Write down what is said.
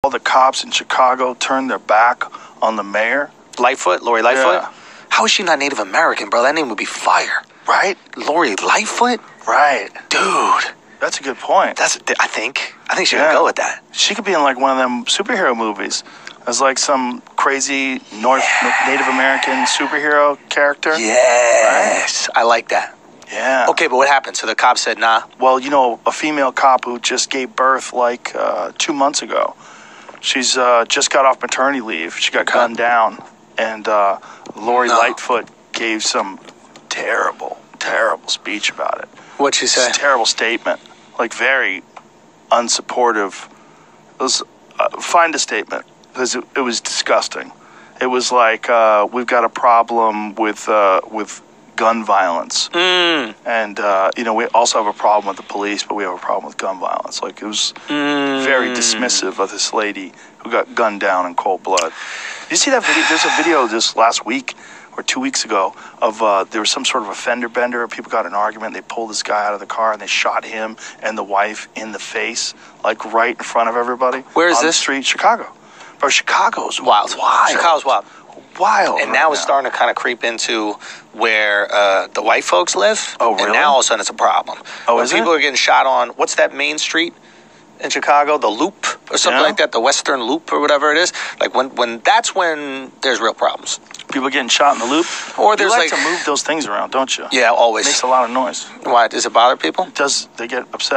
all the cops in Chicago turned their back on the mayor. Lightfoot, Lori Lightfoot. Yeah. How is she not Native American, bro? That name would be fire. Right? Lori Lightfoot, Right. dude. That's a good point. I think she would go with that. She could be in like one of them superhero movies as like some crazy Native American superhero character. Yes, I like that. Yeah. Okay, but what happened? So the cop said, nah. Well, you know, a female cop who just gave birth like 2 months ago. She's just got off maternity leave. She got gunned down. And Lori Lightfoot gave some terrible, terrible speech about it. What'd she say? It's a terrible statement. Like very unsupportive. It was, find a statement because it was disgusting. It was like, we've got a problem with gun violence. And, you know, we also have a problem with the police, but we have a problem with gun violence. Like, it was very dismissive of this lady who got gunned down in cold blood. Did you see that video? There's a video this last week or 2 weeks ago of there was some sort of a fender bender. People got in an argument. They pulled this guy out of the car and they shot him and the wife in the face, like right in front of everybody. Where is on this? The street, Chicago. Bro, Chicago's Wild. Chicago's wild. Wild. And now it's starting to kind of creep into where the white folks live. Oh, really? And now all of a sudden it's a problem. Oh, When is it? people are getting shot on, what's that main street in Chicago? The Loop or something like that? The Western Loop or whatever it is? Like when that's when there's real problems. People getting shot in the loop. Or You there's like like to move those things around, don't you? yeah, always. Makes a lot of noise. Why? Does it bother people? They get upset.